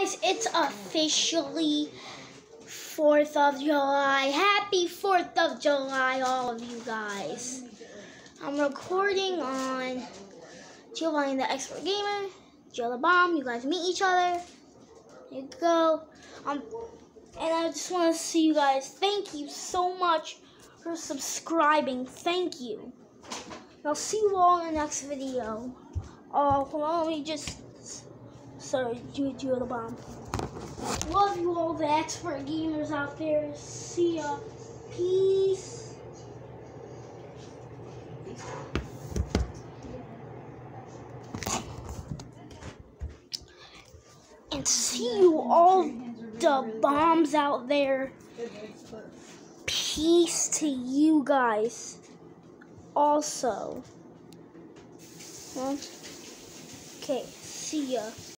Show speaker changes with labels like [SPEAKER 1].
[SPEAKER 1] guys, it's officially 4th of July. Happy 4th of July, all of you guys. I'm recording on Giovanni the Expert Gamer, Jill the Bomb. You guys meet each other. There you go. And I just want to see you guys. Thank you so much for subscribing. Thank you. I'll see you all in the next video. Oh, hold on, let me just... Sorry, Jill the Bomb. Love you all the expert gamers out there. See ya. Peace. And see you all the bombs out there. Peace to you guys. Also. Okay, see ya.